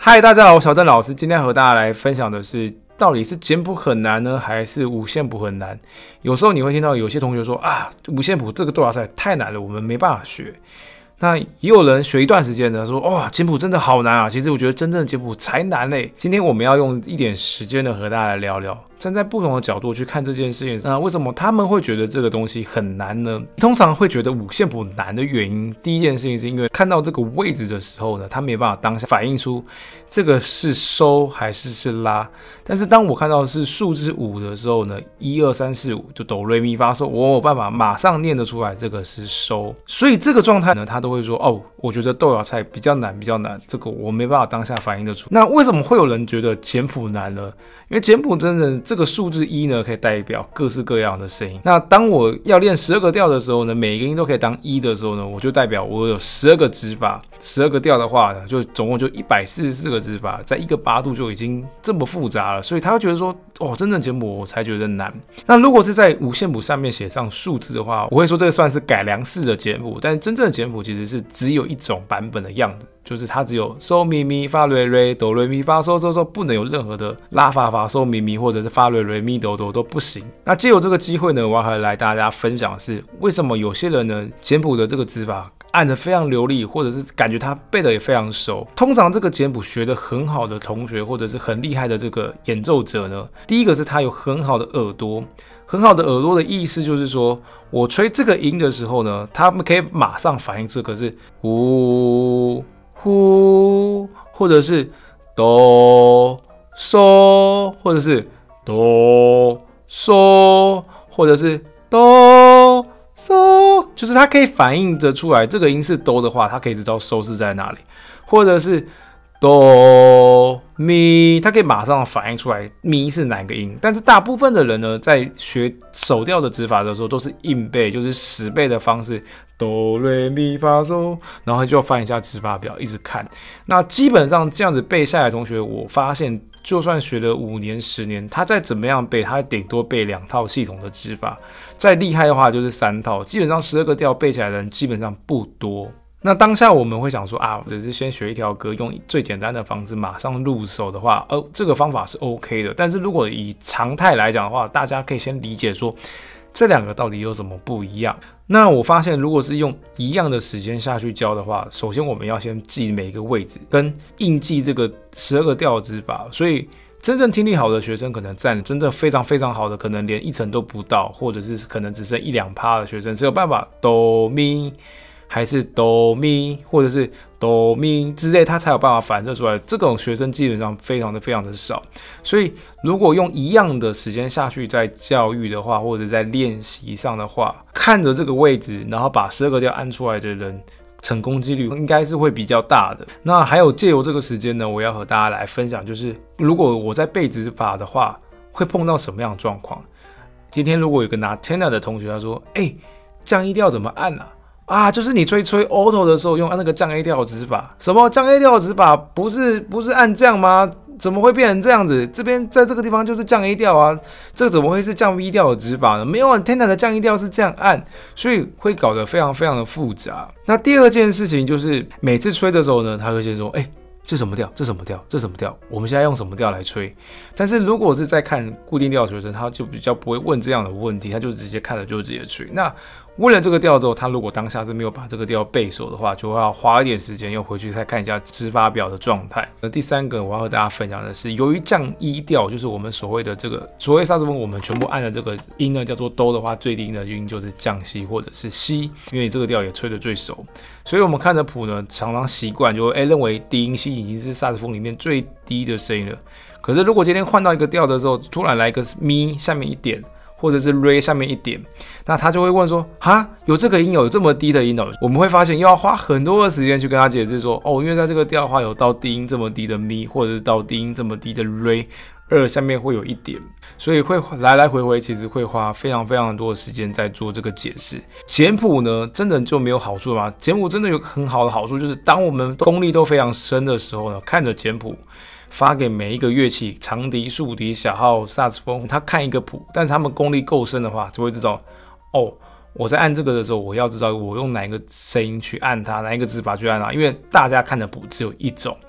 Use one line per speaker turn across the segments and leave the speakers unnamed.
嗨，大家好，我小邓老师，今天和大家来分享的是，到底是简谱很难呢，还是五线谱很难？有时候你会听到有些同学说啊，五线谱这个对话赛太难了，我们没办法学。那也有人学一段时间的说，哇，简谱真的好难啊！其实我觉得真正的简谱才难嘞。今天我们要用一点时间呢，和大家来聊聊，站在不同的角度去看这件事情。为什么他们会觉得这个东西很难呢？通常会觉得五线谱难的原因，第一件事情是因为看到这个位置的时候呢，他没办法当下反映出这个是收还是拉。但是当我看到是数字5的时候呢，1、2、3、4、5就哆来咪发嗦，我有办法马上念得出来这个是收。所以这个状态呢，他都会说哦，我觉得豆芽菜比较难，这个我没办法当下反映得出。那为什么会有人觉得简谱难呢？因为简谱真的这个数字1呢，可以代表各式各样的声音。那当我要练12个调的时候呢，每一个音都可以当1的时候呢，我就代表我有12个指法。12个调的话呢，就总共就144个指法，在一个八度就已经这么复杂了，所以他会觉得说，哦，真正简谱我才觉得难。那如果是在五线谱上面写上数字的话，我会说这个算是改良式的简谱，但真正的简谱其实是只有一种版本的样子。就是它只有收咪咪发瑞瑞哆瑞咪发嗦嗦嗦，不能有任何的拉发发收咪咪或者是发瑞瑞咪哆哆都不行。那借由这个机会呢，我要来大家分享的是为什么有些人呢简谱的这个指法按得非常流利，或者是感觉他背得也非常熟。通常这个简谱学得很好的同学，或者是很厉害的这个演奏者呢，第一个是他有很好的耳朵。很好的耳朵的意思就是说，我吹这个音的时候呢，他们可以马上反应这个是呼呼，或者是哆嗦，或者是哆嗦，或者是哆嗦，就是它可以反映得出来，这个音是哆的话，它可以知道收是在哪里，或者是哆咪，它可以马上反映出来咪是哪个音。但是大部分的人呢，在学手调的指法的时候，都是硬背，就是10倍的方式，哆来咪发嗦，然后就翻一下指法表，一直看。那基本上这样子背下来的同学，我发现就算学了5年、10年，他再怎么样背，他顶多背2套系统的指法。再厉害的话就是3套，基本上12个调背起来的人基本上不多。那当下我们会想说啊，只是先学一条歌，用最简单的方式马上入手的话，这个方法是 OK 的。但是如果以常态来讲的话，大家可以先理解说这2个到底有什么不一样。那我发现如果是用一样的时间下去教的话，首先我们要先记每一个位置，跟硬记这个12个调的指法。所以真正听力好的学生可能占真的非常非常好的，可能连1成都不到，或者是可能只剩1-2%的学生才有办法哆咪，还是哆咪，或者是哆咪之类，他才有办法反射出来。这种学生基本上非常的少。所以如果用一样的时间下去在教育的话，或者在练习上的话，看着这个位置，然后把12个调按出来的人，成功几率应该是会比较大的。那还有借由这个时间呢，我要和大家来分享，就是如果我在背指法的话，会碰到什么样的状况。今天如果有个拿 tenor 的同学，他说降1调怎么按啊？就是你吹 auto 的时候用那个降 A 调的指法。什么降 A 调的指法？不是按这样吗？怎么会变成这样子？这边在这个地方就是降 A 调啊，这个怎么会是降 V 调的指法呢？没有啊 ，tenor 的降 1调是这样按，所以会搞得非常的复杂。那第二件事情就是每次吹的时候呢，他会先说，这什么调？这什么调？这什么调？我们现在用什么调来吹？但是如果是在看固定调的学生，他就比较不会问这样的问题，他就直接看了就直接吹。那问了这个调之后，他如果当下是没有把这个调背熟的话，就会要花一点时间又回去再看一下指法表的状态。那第3个我要和大家分享的是，由于降1调就是我们所谓的这个所谓萨克斯风，我们全部按的这个音呢叫做哆的话，最低的音就是降西或者是西，因为这个调也吹得最熟，所以我们看着谱呢，常常习惯就认为低音西已经是萨克斯风里面最低的声音了。可是如果今天换到一个调的时候，突然来一个咪下面1点。或者是 re 下面1点，那他就会问说，有这个音有这么低的音哦？我们会发现又要花很多的时间去跟他解释说，因为在这个调的话有到低音这么低的咪，或者是到低音这么低的 re 2下面会有1点，所以会来回，其实会花非常多的时间在做这个解释。简谱呢，真的就没有好处吗？简谱真的有很好的好处，就是当我们功力都非常深的时候呢，看着简谱。发给每一个乐器，长笛、竖笛、小号、萨克斯风，他看一个谱，但是他们功力够深的话，就会知道，我在按这个的时候，我要知道我用哪一个声音去按它，哪一个指法去按它，因为大家看的谱只有一种。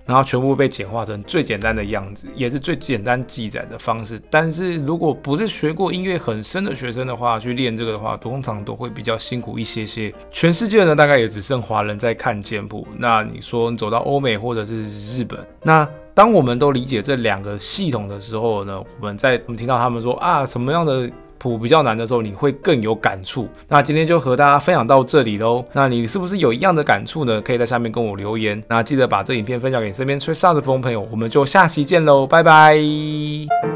然后全部被简化成最简单的样子，也是最简单记载的方式。但是如果不是学过音乐很深的学生的话，去练这个的话，通常都会比较辛苦一些些。全世界呢，大概也只剩华人在看简谱。那你说你走到欧美或者是日本，那当我们都理解这2个系统的时候呢，我们听到他们说啊什么样的谱比较难的时候，你会更有感触。那今天就和大家分享到这里咯。那你是不是有一样的感触呢？可以在下面跟我留言。那记得把这影片分享给身边吹萨克斯风朋友。我们就下期见咯，拜拜。